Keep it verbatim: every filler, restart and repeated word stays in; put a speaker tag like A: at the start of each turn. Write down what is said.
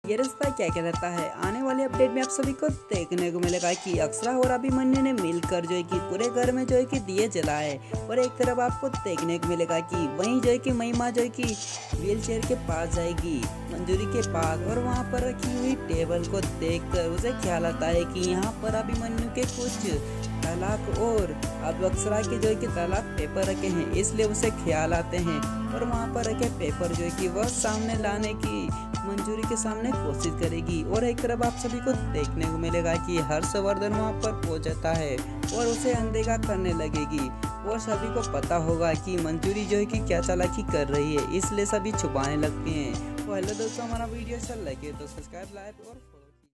A: ये रिश्ता क्या कहलाता है। आने वाले अपडेट में आप सभी को देखने को मिलेगा कि अक्षरा और अभिमन्यु ने मिलकर जो है कि पूरे घर में जो है कि दिए जलाए, और एक तरफ आपको देखने को मिलेगा कि वहीं जो है कि महिमा जो है कि व्हील चेयर के पास जाएगी मंजूरी के पास, और वहाँ पर रखी हुई टेबल को देखकर उसे ख्याल आता है कि यहाँ पर अभिमन्यु के कुछ तलाक और अब अक्षरा के जो है कि तलाक पेपर रखे हैं, इसलिए उसे ख्याल आते हैं और वहाँ पर रखे पेपर जो है कि वह सामने लाने की मंजूरी के सामने कोशिश करेगी। और एक तरफ आप सभी को देखने को मिलेगा कि हर्षवर्धन वहाँ पर पहुँच जाता है और उसे अनदेखा करने लगेगी, और सभी को पता होगा कि मंजूरी जो है कि क्या चालाकी कर रही है, इसलिए सभी छुपाने लगते हैं। तो हेलो दोस्तों, हमारा वीडियो अच्छा लगे तो सब्सक्राइब, लाइक और